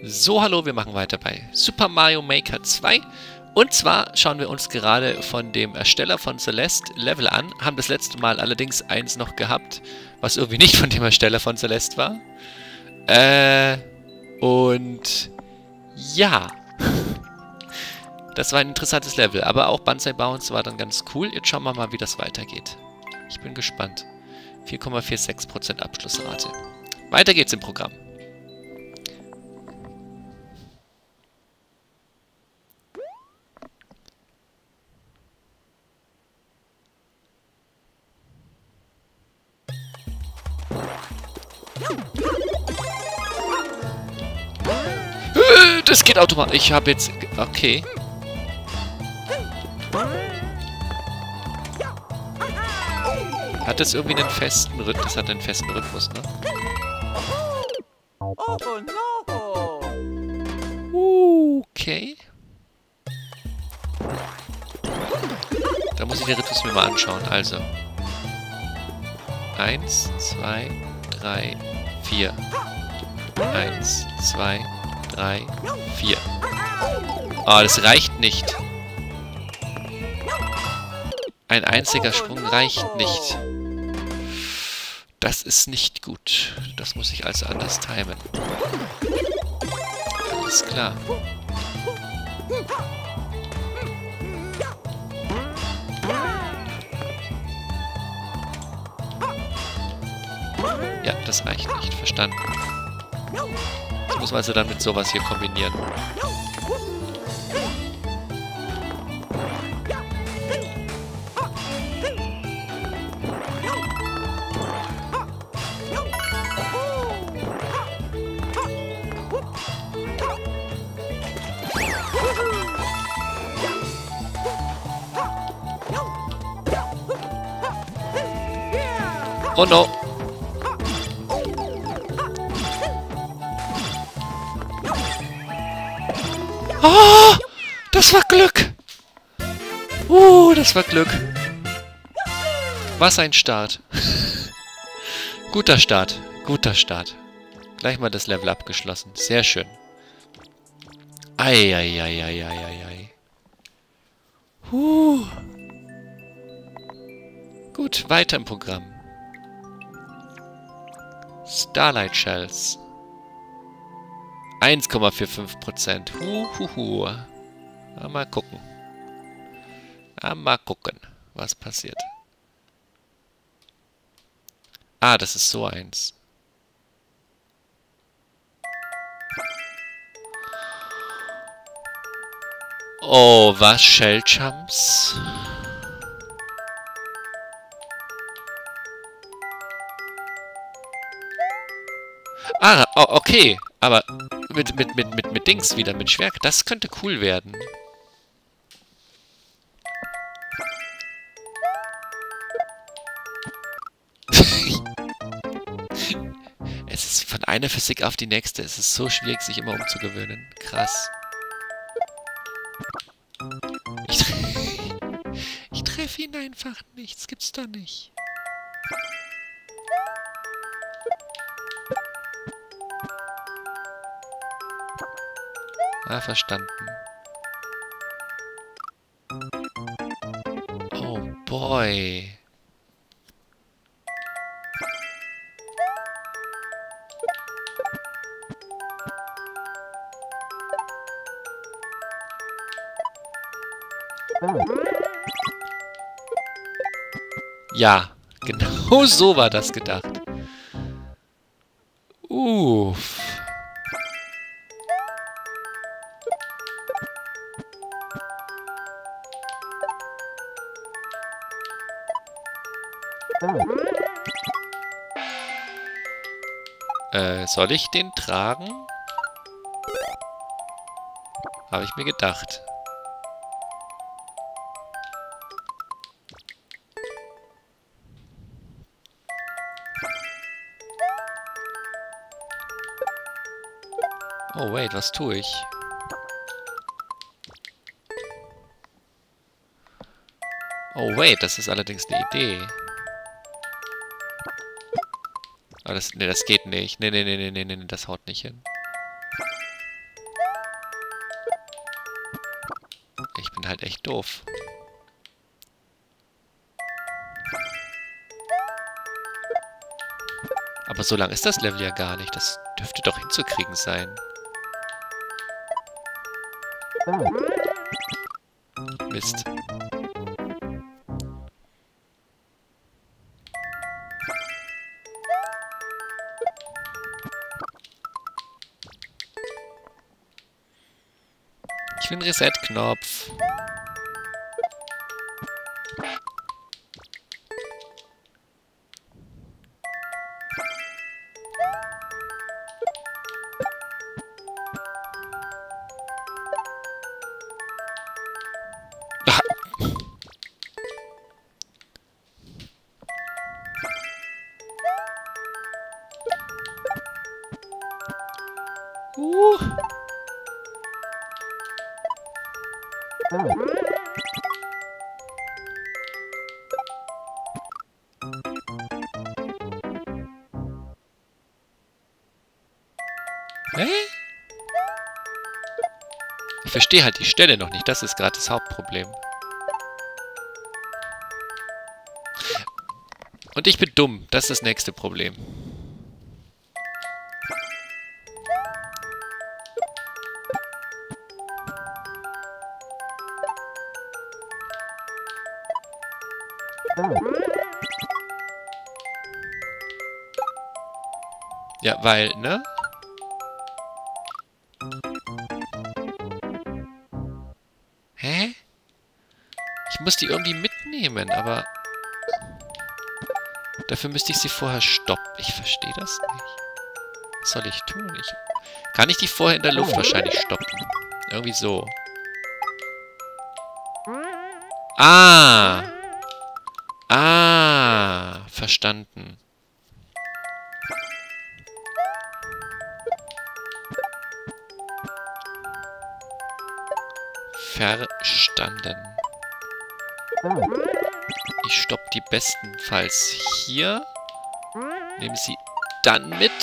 So, hallo, wir machen weiter bei Super Mario Maker 2. Und zwar schauen wir uns gerade von dem Ersteller von Celeste Level an. Haben das letzte Mal allerdings eins noch gehabt, was irgendwie nicht von dem Ersteller von Celeste war. Und ja, das war ein interessantes Level. Aber auch Banzai Bounce war dann ganz cool. Jetzt schauen wir mal, wie das weitergeht. Ich bin gespannt. 4,46% Abschlussrate. Weiter geht's im Programm. Das geht automatisch. Ich habe jetzt... Okay. Hat das irgendwie einen festen Rhythmus? Das hat einen festen Rhythmus, ne? Okay. Da muss ich den Rhythmus mir mal anschauen. Also. 1, 2, 3, 4. 1, 2, 3, 4. Ah, das reicht nicht. Ein einziger Sprung reicht nicht. Das ist nicht gut. Das muss ich also anders timen. Alles klar. Ja, das reicht nicht. Verstanden. Das muss man also dann mit sowas hier kombinieren. Oh no! Oh! Das war Glück! Das war Glück. Was ein Start. Guter Start. Guter Start. Gleich mal das Level abgeschlossen. Sehr schön. Eieieiei. Gut, weiter im Programm. Starlight Shells. 1,45%. Mal gucken. Mal gucken, was passiert. Ah, das ist so eins. Oh, was? Shell Jumps? Ah, oh, okay. Aber mit Dings wieder, mit Schwerk. Das könnte cool werden. Es ist von einer Physik auf die nächste. Es ist so schwierig, sich immer umzugewöhnen. Krass. Ich treffe ihn einfach nicht. Das gibt's doch nicht. Ah, verstanden. Oh boy. Ja, genau so war das gedacht. Uff. Soll ich den tragen? Habe ich mir gedacht. Oh, wait, was tue ich? Oh, wait, das ist allerdings eine Idee. Aber das, nee, das geht nicht. Nee, das haut nicht hin. halt echt doof. Aber so lang ist das Level ja gar nicht. Das dürfte doch hinzukriegen sein. Mist. Ich will einen Reset-Knopf. Hä? Ich verstehe halt die Stelle noch nicht. Das ist gerade das Hauptproblem. Und ich bin dumm. Das ist das nächste Problem. Ja, weil, ne? Hä? Ich muss die irgendwie mitnehmen, aber... Dafür müsste ich sie vorher stoppen. Ich verstehe das nicht. Was soll ich tun? Kann ich die vorher in der Luft wahrscheinlich stoppen? Irgendwie so. Ah! Ah! Verstanden. Verstanden. Ich stoppe die bestenfalls hier. Nehme sie dann mit.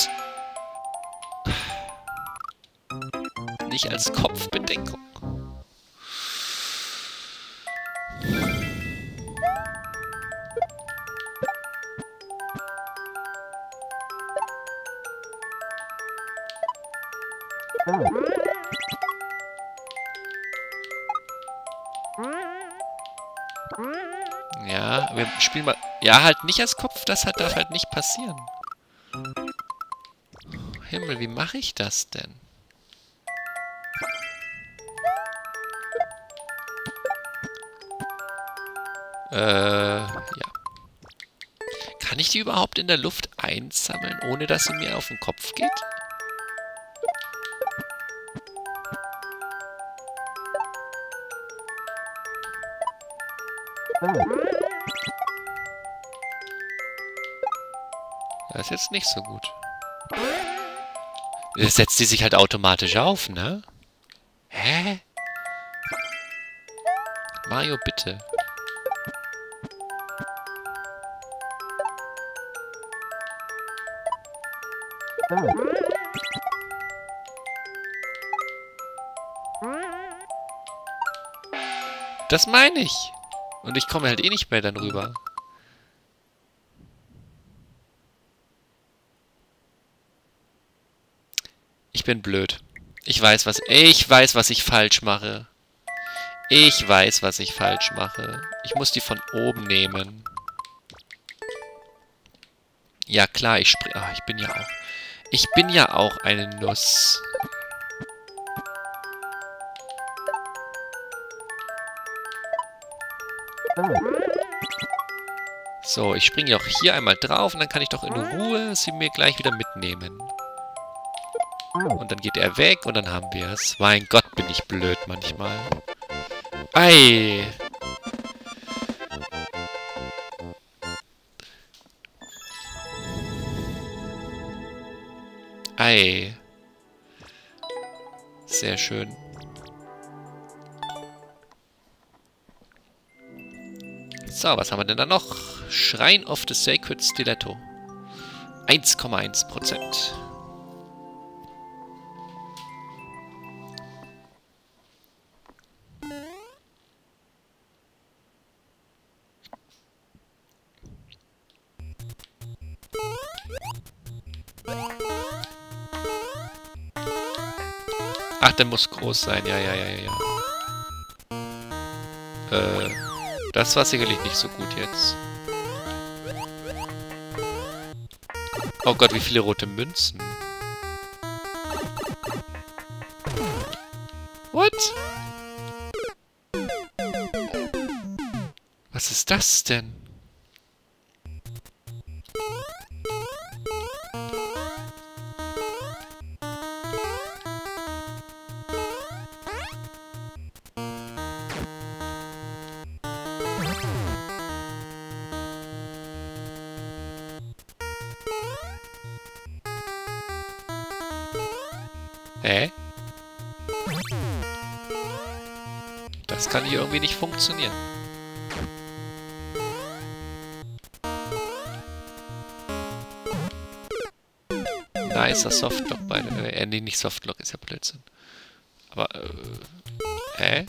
Nicht als Kopfbedeckung. Ja, wir spielen mal... Ja, halt nicht als Kopf, das darf halt nicht passieren. Himmel, wie mache ich das denn? Ja. Kann ich die überhaupt in der Luft einsammeln, ohne dass sie mir auf den Kopf geht? Das ist jetzt nicht so gut. Jetzt setzt die sich halt automatisch auf, ne? Hä? Mario, bitte. Das meine ich. Und ich komme halt eh nicht mehr dann rüber. Ich bin blöd. Ich weiß, was ich falsch mache. Ich weiß, was ich falsch mache. Ich muss die von oben nehmen. Ja klar, ich springe... Ah, ich bin ja auch... Ich bin ja auch eine Nuss. So, ich springe auch hier einmal drauf und dann kann ich doch in Ruhe sie mir gleich wieder mitnehmen. Und dann geht er weg und dann haben wir es. Mein Gott, bin ich blöd manchmal. Ei! Ei. Sehr schön. So, was haben wir denn da noch? Shrine of the Sacred Stiletto. 1,1%. Ach, der muss groß sein. Ja. Das war sicherlich nicht so gut jetzt. Oh Gott, wie viele rote Münzen. What? Was ist das denn? Hä? Das kann hier irgendwie nicht funktionieren. Nicer Softlock bei der... nee, nicht Softlock, ist ja Blödsinn. Aber, hä?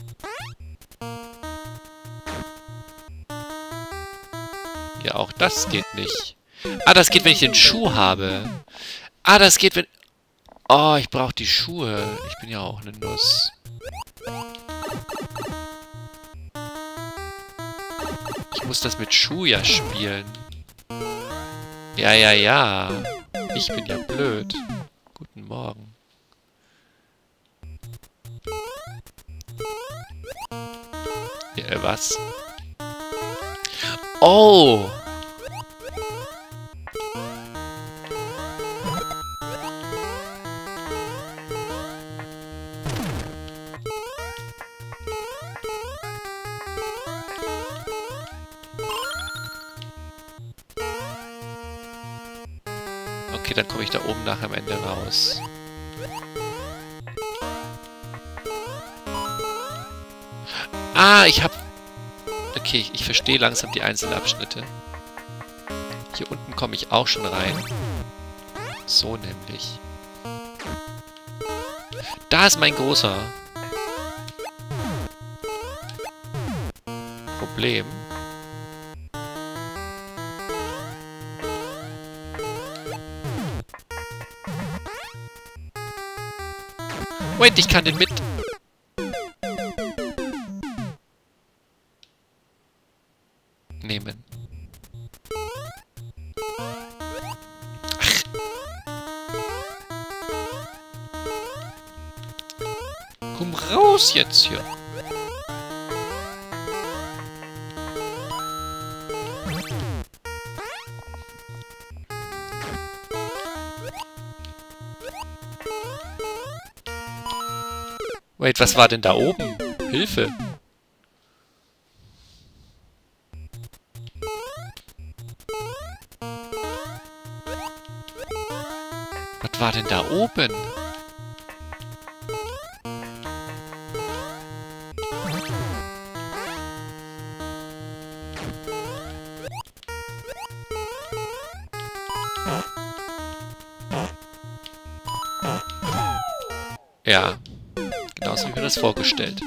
Ja, auch das geht nicht. Ah, das geht, wenn ich den Schuh habe. Ah, das geht, wenn... Oh, ich brauche die Schuhe. Ich bin ja auch eine Nuss. Ich muss das mit Schuh ja spielen. Ja. Ich bin ja blöd. Guten Morgen. Ja, was? Oh! Okay, dann komme ich da oben nachher am Ende raus. Ah, ich hab... Okay, ich verstehe langsam die einzelnen Abschnitte. Hier unten komme ich auch schon rein. So nämlich. Da ist mein großer Problem. Wait, ich kann den mit... nehmen. Ach. Komm raus jetzt hier. Wait, was war denn da oben? Hilfe! Was war denn da oben? Ja. Genauso wie mir das vorgestellt.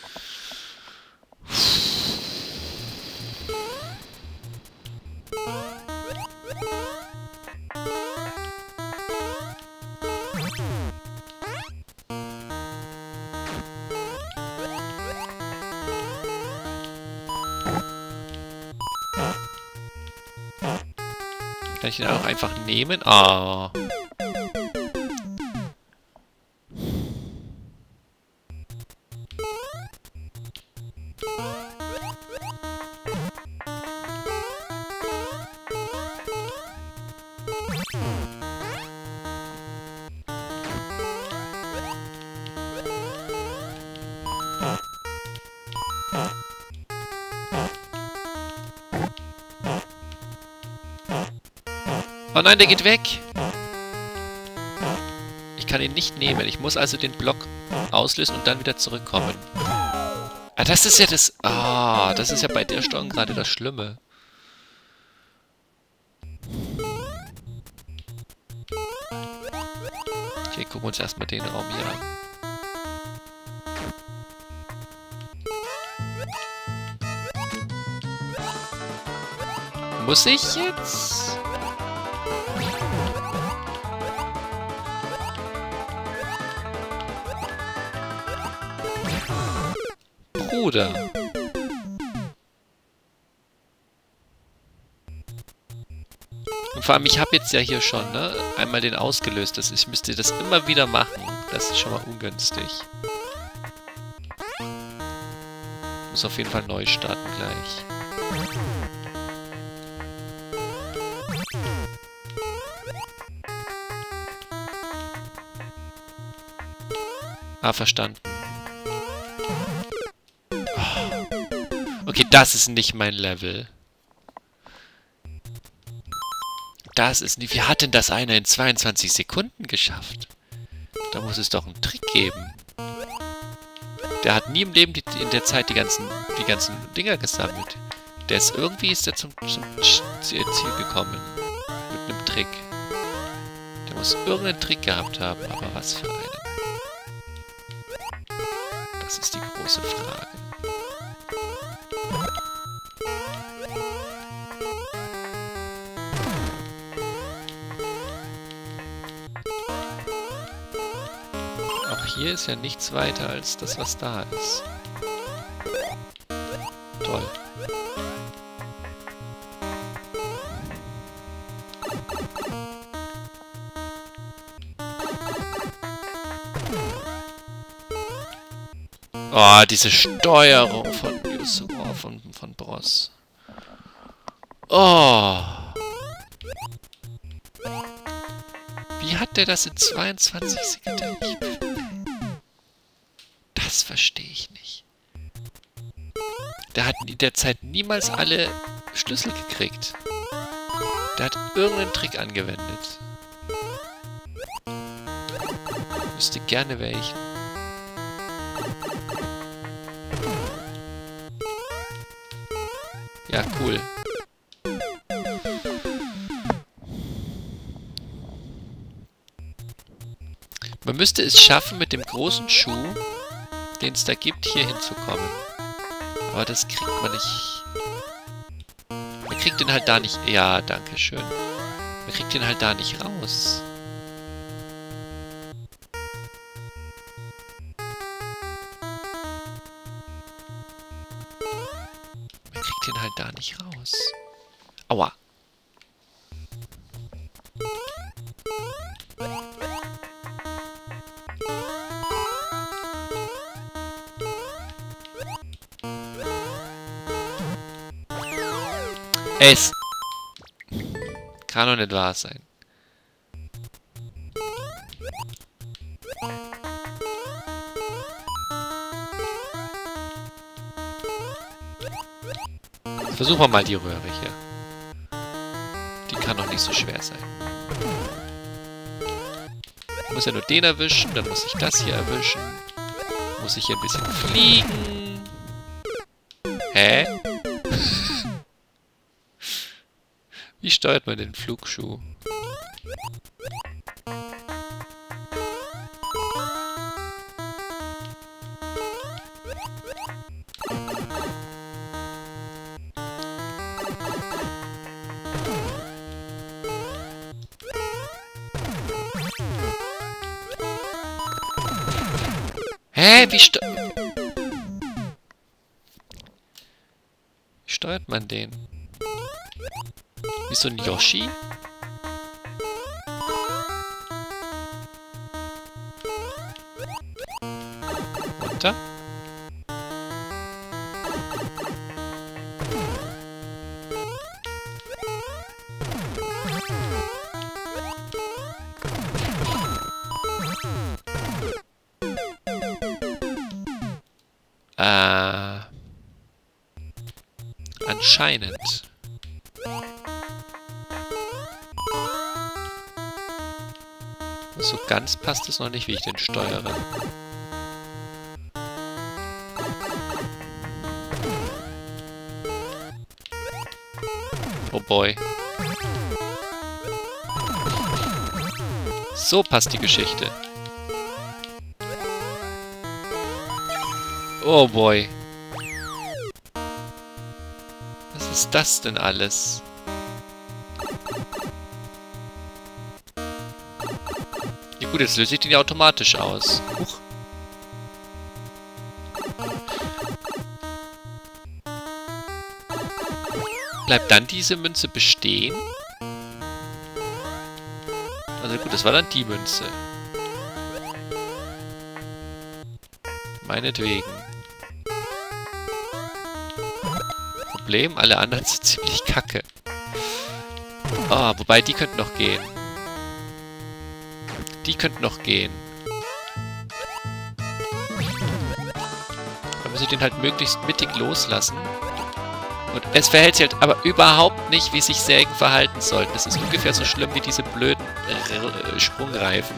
Kann ich ihn auch einfach nehmen? Ah. Oh nein, der geht weg. Ich kann ihn nicht nehmen. Ich muss also den Block auslösen und dann wieder zurückkommen. Ah, das ist ja das... Ah, das ist ja bei der Steuerung gerade das Schlimme. Okay, gucken wir uns erstmal den Raum hier an. Muss ich jetzt? Bruder. Und vor allem, ich habe jetzt ja hier schon, ne, einmal den ausgelöst. Ich müsste das immer wieder machen. Das ist schon mal ungünstig. Muss auf jeden Fall neu starten gleich. Ah, verstanden. Okay, das ist nicht mein Level. Das ist nicht... Wie hat denn das einer in 22 Sekunden geschafft? Da muss es doch einen Trick geben. Der hat nie im Leben in der Zeit die ganzen Dinger gesammelt. Irgendwie ist der zum Ziel gekommen. Mit einem Trick. Der muss irgendeinen Trick gehabt haben, aber was für einen? Das ist die große Frage. Auch hier ist ja nichts weiter als das, was da ist. Toll. Oh, diese Steuerung von Yusura, von Bros. Oh. Wie hat der das in 22 Sekunden? Das verstehe ich nicht. Der hat in der Zeit niemals alle Schlüssel gekriegt. Der hat irgendeinen Trick angewendet. Wüsste gerne welchen. Ja, cool. Man müsste es schaffen, mit dem großen Schuh, den es da gibt, hier hinzukommen. Aber das kriegt man nicht. Man kriegt den halt da nicht... Ja, danke schön. Man kriegt den halt da nicht raus. Man kriegt den halt da nicht raus. Aua. Es kann doch nicht wahr sein. Versuchen wir mal die Röhre hier. Die kann doch nicht so schwer sein. Ich muss ja nur den erwischen, dann muss ich das hier erwischen. Muss ich hier ein bisschen fliegen. Hä? Wie steuert man den Flugschuh? Hä? Wie steuert man den? Wie so ein Yoshi? Runter? Anscheinend. So ganz passt es noch nicht, wie ich den steuere. Oh boy. So passt die Geschichte. Oh boy. Was ist das denn alles? Ja gut, jetzt löse ich den ja automatisch aus. Huch. Bleibt dann diese Münze bestehen? Also gut, das war dann die Münze. Meinetwegen. Problem, alle anderen sind ziemlich kacke. Ah, wobei, die könnten noch gehen. Die könnten noch gehen. Da müssen wir den halt möglichst mittig loslassen. Und es verhält sich halt aber überhaupt nicht, wie sich Sägen verhalten sollten. Das ist ungefähr so schlimm wie diese blöden Sprungreifen.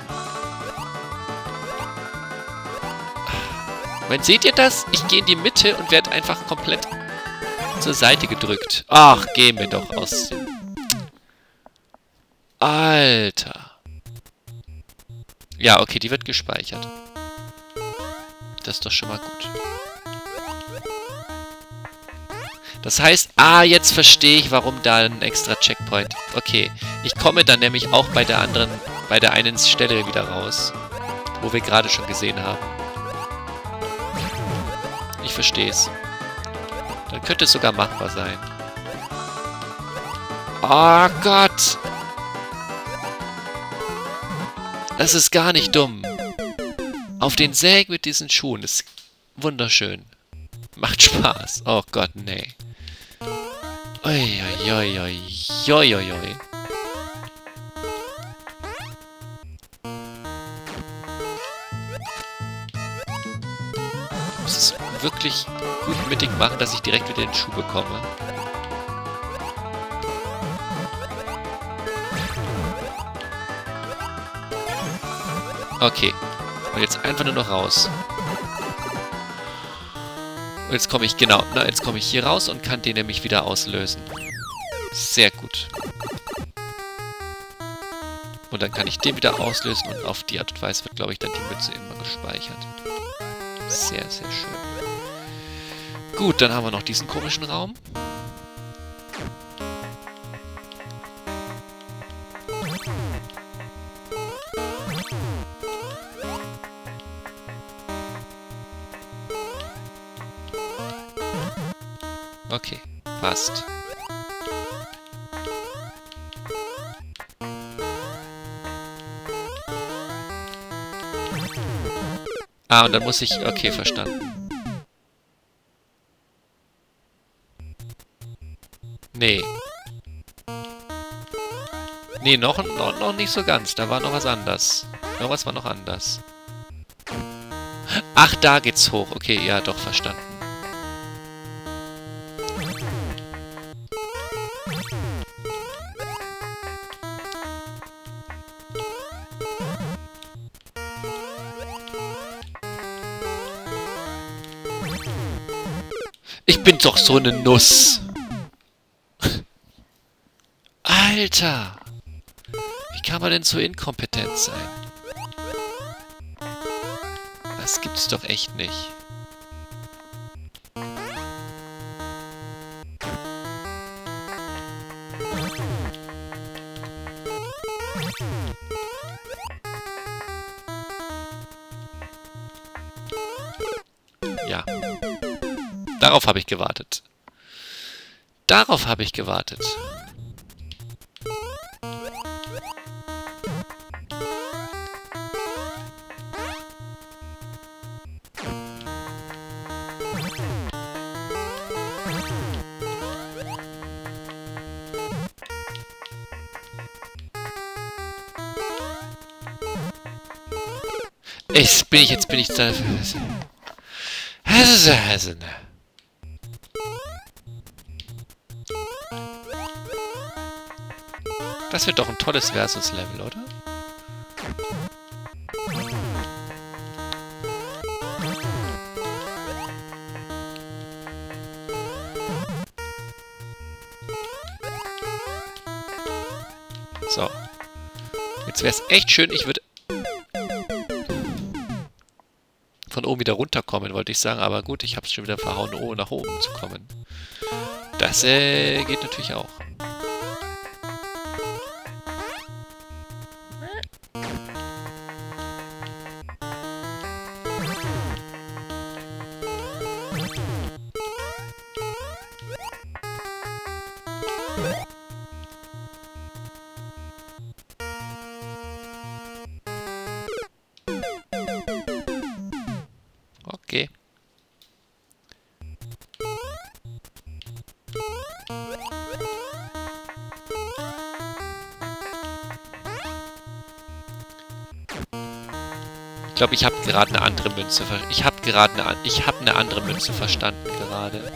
Und seht ihr das? Ich gehe in die Mitte und werde einfach komplett zur Seite gedrückt. Ach, geh mir doch aus. Alter. Ja, okay, die wird gespeichert. Das ist doch schon mal gut. Das heißt, jetzt verstehe ich, warum da ein extra Checkpoint. Okay, ich komme dann nämlich auch bei der einen Stelle wieder raus, wo wir gerade schon gesehen haben. Ich verstehe es. Dann könnte es sogar machbar sein. Oh Gott! Das ist gar nicht dumm. Auf den Sägen mit diesen Schuhen ist wunderschön. Macht Spaß. Oh Gott, nee. Uiuiuiuiuiui. Ich muss es wirklich gut mittig machen, dass ich direkt wieder den Schuh bekomme. Okay. Und jetzt einfach nur noch raus. Und jetzt komme ich, genau, jetzt komme ich hier raus und kann den nämlich wieder auslösen. Sehr gut. Und dann kann ich den wieder auslösen und auf die Art und Weise wird, glaube ich, dann die Münze immer gespeichert. Sehr, sehr schön. Gut, dann haben wir noch diesen komischen Raum. Okay, passt. Und dann muss ich... Okay, verstanden. Nee. Nee, noch nicht so ganz. Da war noch was anders. Irgendwas war noch anders. Ach, da geht's hoch. Okay, ja, doch, verstanden. Ich bin doch so eine Nuss. Alter. Wie kann man denn so inkompetent sein? Das gibt's doch echt nicht. Ja. Darauf habe ich gewartet. Darauf habe ich gewartet. Jetzt bin ich da. Das wird doch ein tolles Versus-Level, oder? So. Jetzt wäre es echt schön, ich würde von oben wieder runterkommen, wollte ich sagen. Aber gut, ich habe es schon wieder verhauen, nach oben zu kommen. Das geht natürlich auch. Geh. Ich glaube, ich habe gerade eine andere Münze eine andere Münze verstanden gerade.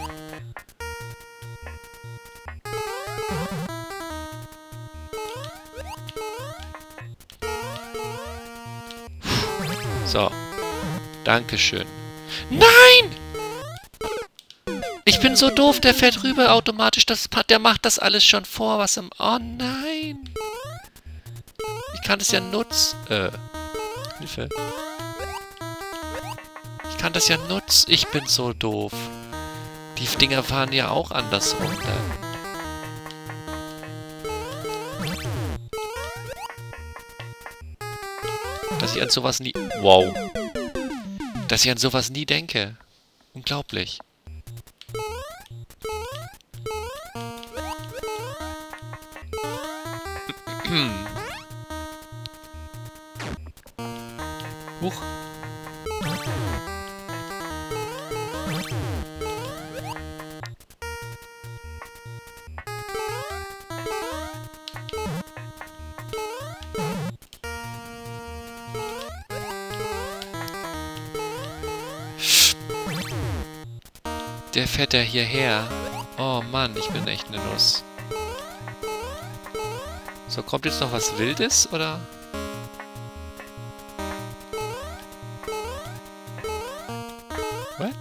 So. Dankeschön. Nein! Ich bin so doof, der fährt rüber automatisch. Der macht das alles schon vor, was im... Oh nein! Ich kann das ja nutzen. Hilfe. Ich kann das ja nutzen. Ich bin so doof. Die Dinger fahren ja auch andersrum dann. Dass ich an sowas nie... Wow. Dass ich an sowas nie denke. Unglaublich. Huch. Der fährt ja hierher. Oh Mann, ich bin echt eine Nuss. So, kommt jetzt noch was Wildes, oder? What?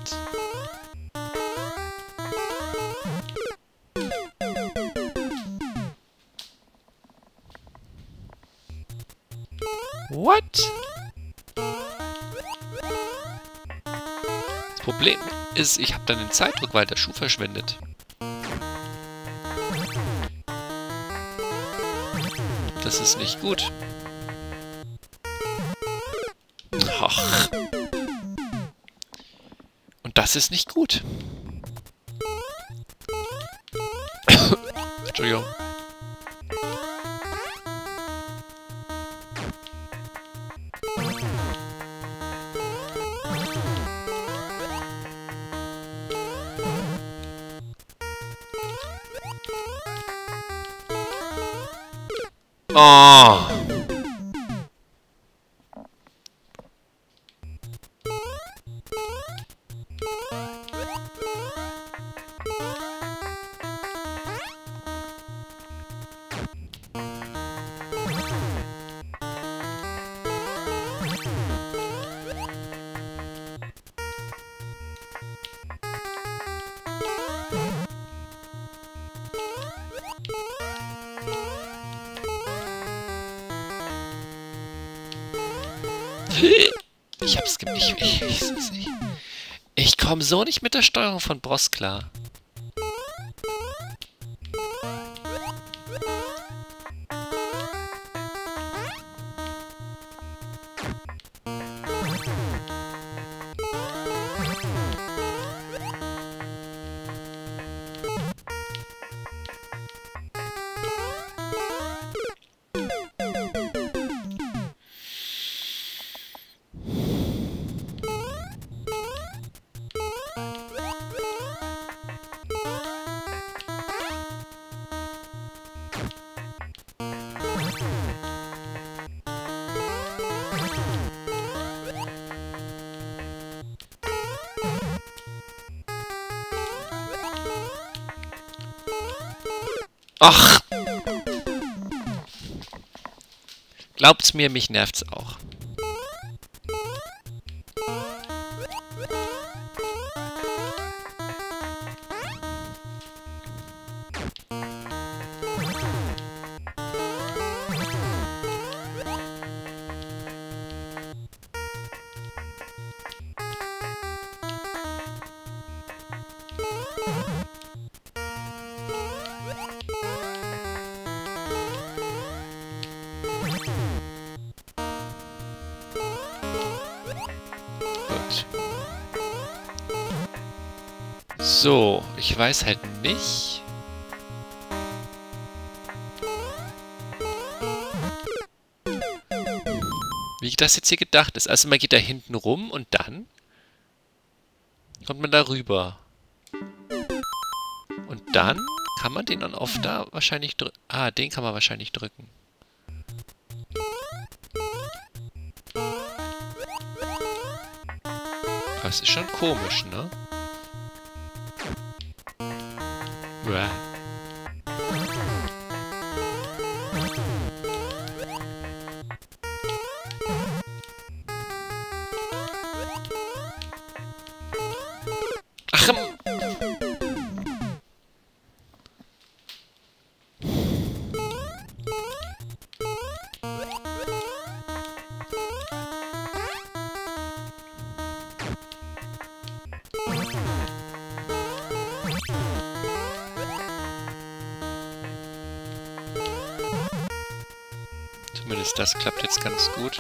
What? Das Problem ist, ich habe dann den Zeitdruck, weil der Schuh verschwindet. Das ist nicht gut. Ach. Und das ist nicht gut. Entschuldigung. Oh. Ich hab's Ich komme so nicht mit der Steuerung von Bros klar. Ach! Glaubt's mir, mich nervt's auch. So, ich weiß halt nicht. Wie das jetzt hier gedacht ist. Also man geht da hinten rum und dann Kommt man da rüber. Und dann kann man den On-Off da wahrscheinlich drücken. Ah, den kann man wahrscheinlich drücken. Das ist schon komisch, ne? Uah. Ach, zumindest das klappt jetzt ganz gut.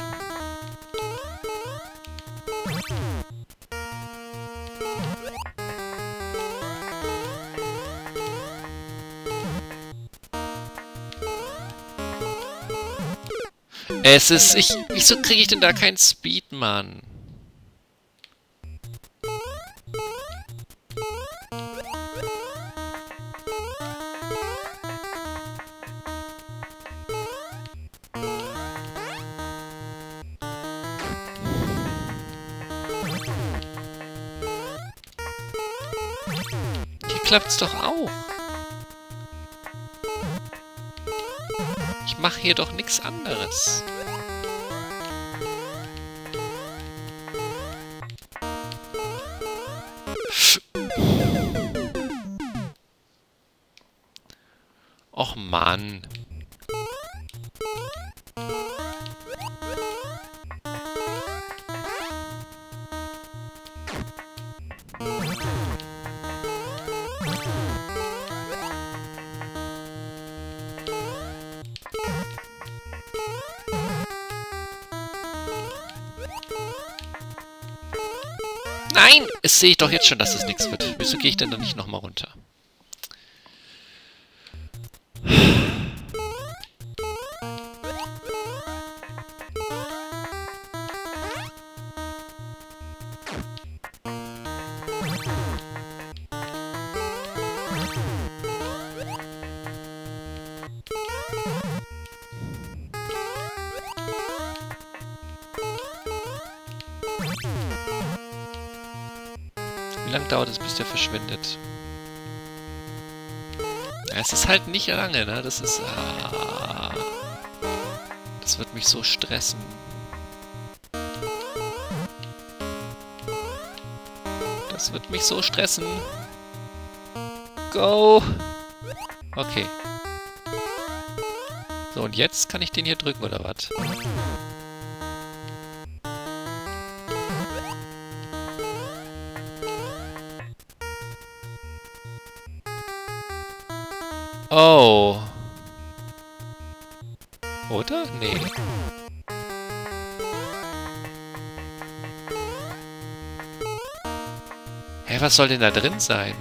Es ist... wieso kriege ich denn da keinen Speed, Mann? Hier klappt's doch auch. Ich mache hier doch nichts anderes. Och Mann. Nein! Es sehe ich doch jetzt schon, dass es nichts wird. Wieso gehe ich denn da nicht nochmal runter? Wie lange dauert es, bis der verschwindet? Ja, es ist halt nicht lange, ne? Das ist... das wird mich so stressen. Das wird mich so stressen. Go! Okay. So, und jetzt kann ich den hier drücken, oder was? Oh. Oder? Nee. Hä, was soll denn da drin sein?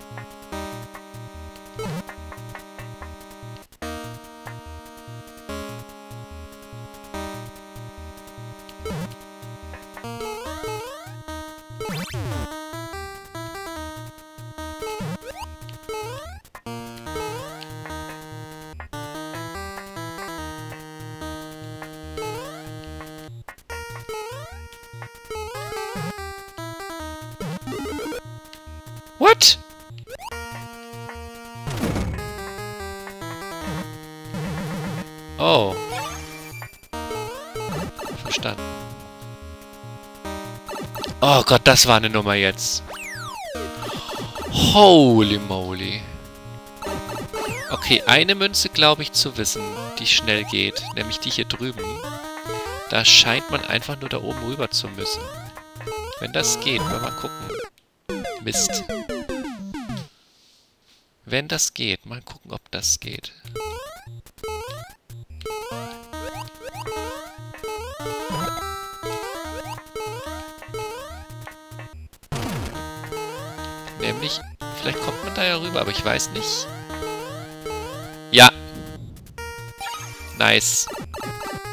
What? Oh. Verstanden. Oh Gott, das war eine Nummer jetzt. Holy moly. Okay, eine Münze glaube ich zu wissen, die schnell geht. Nämlich die hier drüben. Da scheint man einfach nur da oben rüber zu müssen. Wenn das geht, wollen wir mal gucken. Mist. Wenn das geht, mal gucken, ob das geht. Nämlich, vielleicht kommt man da ja rüber, aber ich weiß nicht. Ja. Nice.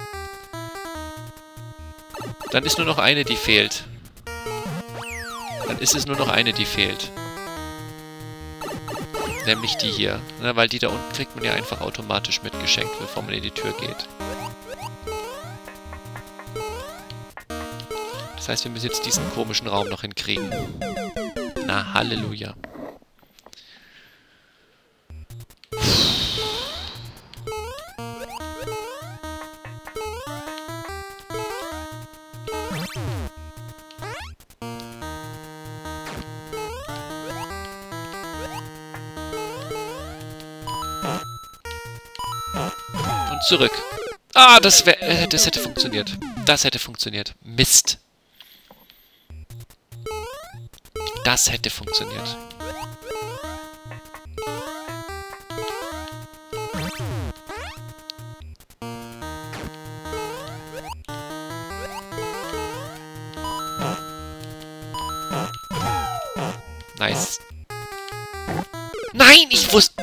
Dann ist nur noch eine, die fehlt. Dann ist es nur noch eine, die fehlt. Nämlich die hier. Ne, weil die da unten kriegt man ja einfach automatisch mitgeschenkt, bevor man in die Tür geht. Das heißt, wir müssen jetzt diesen komischen Raum noch hinkriegen. Na, Halleluja. Und zurück. Ah, das hätte funktioniert. Das hätte funktioniert. Mist. Das hätte funktioniert. Nice. Nein, ich wusste...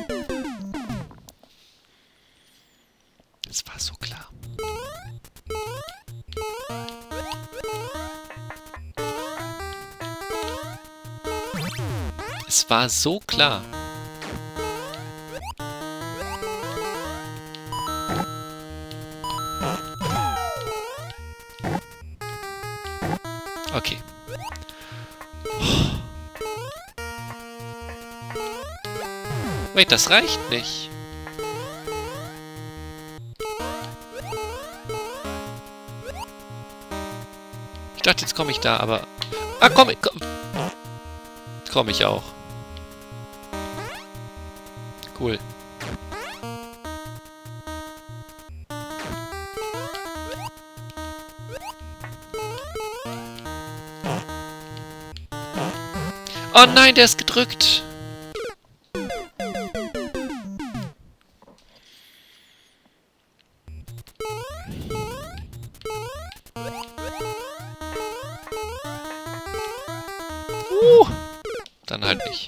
Es war so klar. Es war so klar. Okay. Wait, das reicht nicht. Ich dachte, jetzt komme ich da, aber... Ah, komm. Komme ich auch. Cool. Oh nein, der ist gedrückt. Dann halt nicht.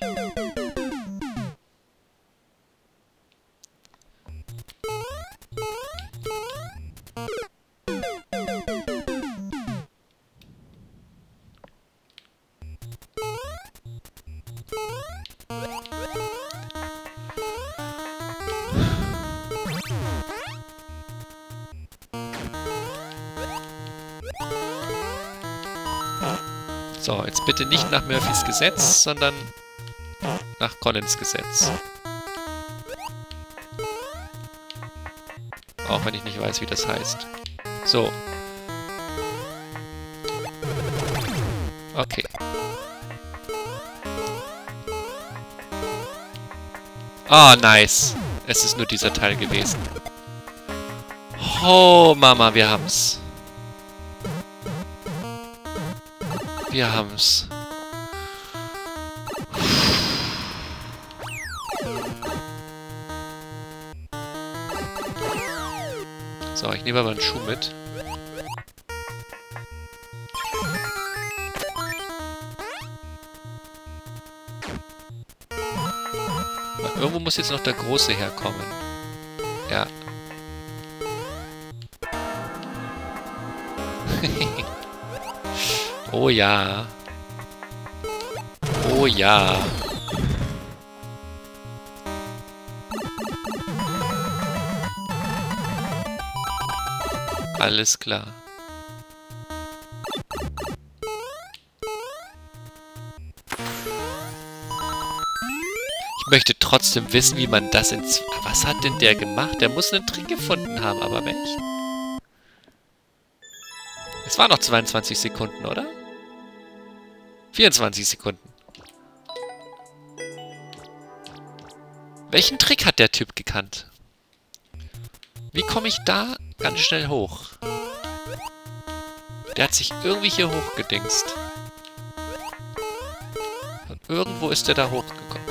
So, jetzt bitte nicht nach Murphys Gesetz, sondern nach Collins Gesetz. Auch wenn ich nicht weiß, wie das heißt. So. Okay. Ah, nice. Es ist nur dieser Teil gewesen. Oh, Mama, wir haben's. Wir haben's. So, ich nehme aber einen Schuh mit. Irgendwo muss jetzt noch der Große herkommen. Ja. Oh ja. Oh ja. Alles klar. Ich möchte trotzdem wissen, wie man das ins... Was hat denn der gemacht? Der muss einen Trick gefunden haben, aber welchen? Es waren noch 22 Sekunden, oder? 24 Sekunden. Welchen Trick hat der Typ gekannt? Wie komme ich da ganz schnell hoch? Der hat sich irgendwie hier hochgedingst. Und irgendwo ist der da hochgekommen.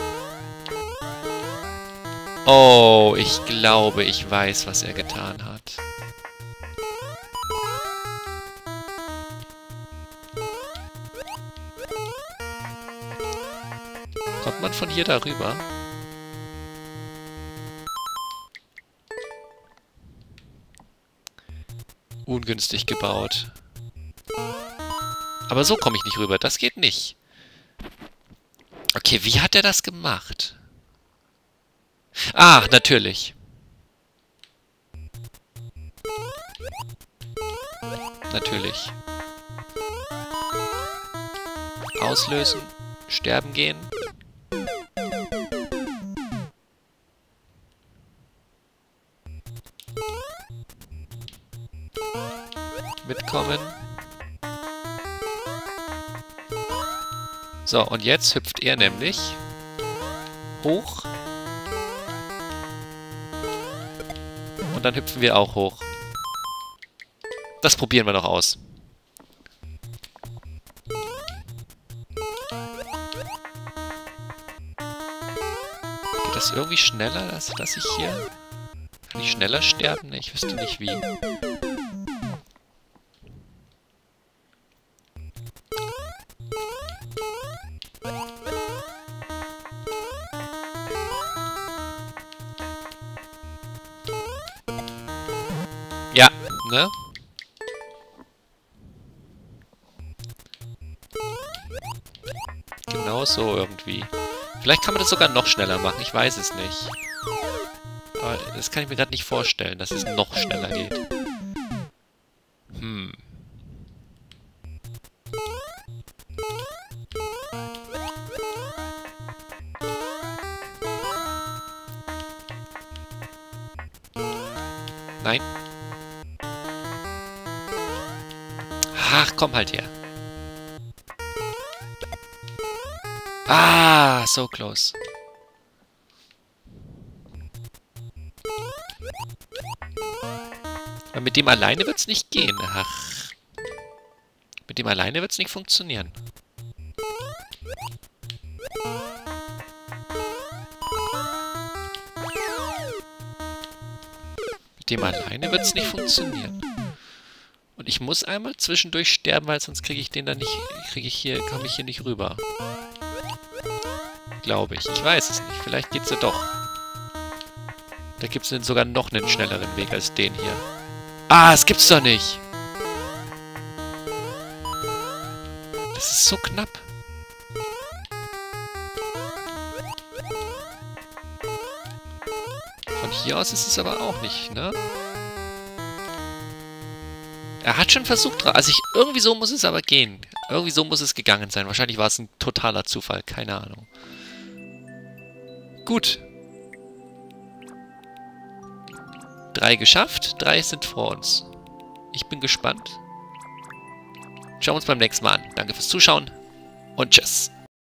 Oh, ich glaube, ich weiß, was er getan hat. Kommt man von hier darüber? Ungünstig gebaut. Aber so komme ich nicht rüber. Das geht nicht. Okay, wie hat er das gemacht? Ah, natürlich. Natürlich. Auslösen. Sterben gehen. Mitkommen. So, und jetzt hüpft er nämlich hoch. Und dann hüpfen wir auch hoch. Das probieren wir noch aus. Geht das irgendwie schneller, dass ich hier... Kann ich schneller sterben? Ne, ich wüsste nicht wie. Ja, ne? Genau so irgendwie. Vielleicht kann man das sogar noch schneller machen, ich weiß es nicht. Aber das kann ich mir gerade nicht vorstellen, dass es noch schneller geht. Nein. Ach, komm halt her. Ah, so close. Aber mit dem alleine wird's nicht gehen. Ach. Mit dem alleine wird's nicht funktionieren. Mit dem alleine wird's nicht funktionieren. Und ich muss einmal zwischendurch sterben, weil sonst kriege ich den dann nicht... komme ich hier nicht rüber. Glaube ich. Ich weiß es nicht. Vielleicht geht's ja doch. Da gibt es sogar noch einen schnelleren Weg als den hier. Ah, das gibt's doch nicht! Das ist so knapp. Von hier aus ist es aber auch nicht, ne? Er hat schon versucht, also irgendwie so muss es aber gehen. Irgendwie so muss es gegangen sein. Wahrscheinlich war es ein totaler Zufall, keine Ahnung. Gut. 3 geschafft, 3 sind vor uns. Ich bin gespannt. Schauen wir uns beim nächsten Mal an. Danke fürs Zuschauen und tschüss.